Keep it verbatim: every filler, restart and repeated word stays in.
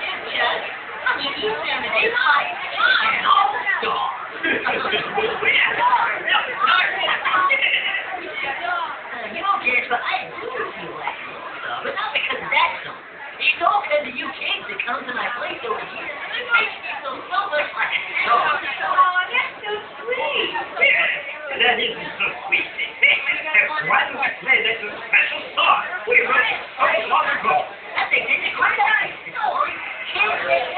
Chuck. I mean, you sound a bit like an all-star. Uh, you know, Jasper, I do feel like an all-star, but not because of that song. It's all because of you kids that come to my place over here. It makes me feel so much like a star. Oh, that's so sweet. Yeah, that isn't so sweet. Why do I play that's a special song we wrote so long ago? That's exactly right. It's all kids.